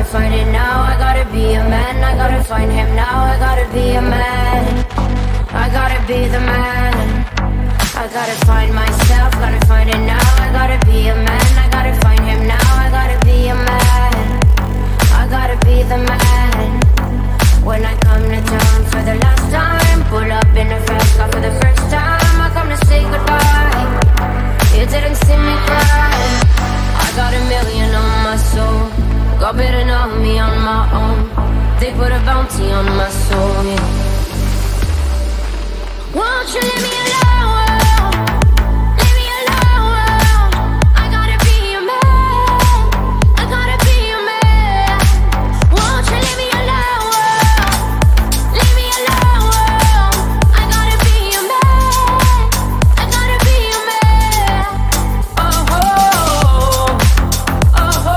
find it now, I gotta be a man. I gotta find him now, I gotta be a man. I gotta be the man. I gotta find myself, gotta find it now. I gotta be a man, I gotta find him now. I gotta be a man. I gotta be the man. When I come to town for the last time, pull up in a fast car for the first time. I come to say goodbye. You didn't see me cry. I got a million on my soul. God better know me on my own. They put a bounty on my soul, yeah. Won't you leave me alone? Leave me alone. I gotta be a man. I gotta be a man. Won't you leave me alone? Leave me alone. I gotta be a man. I gotta be a man. Oh, oh, oh,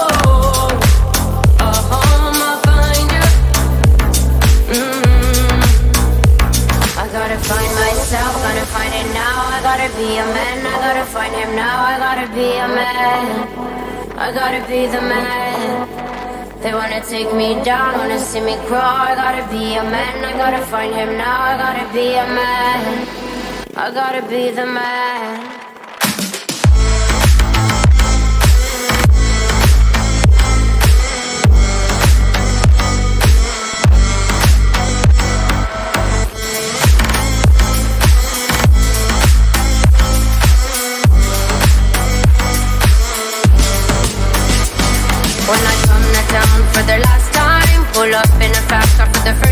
oh, I'ma find you. I gotta find myself, gotta find it now. I gotta be a man, I gotta find him now. I gotta be a man, I gotta be the man. They wanna take me down, wanna see me crawl. I gotta be a man, I gotta find him now. I gotta be a man, I gotta be the man. When I come to town for the last time, pull up in a fast car for the first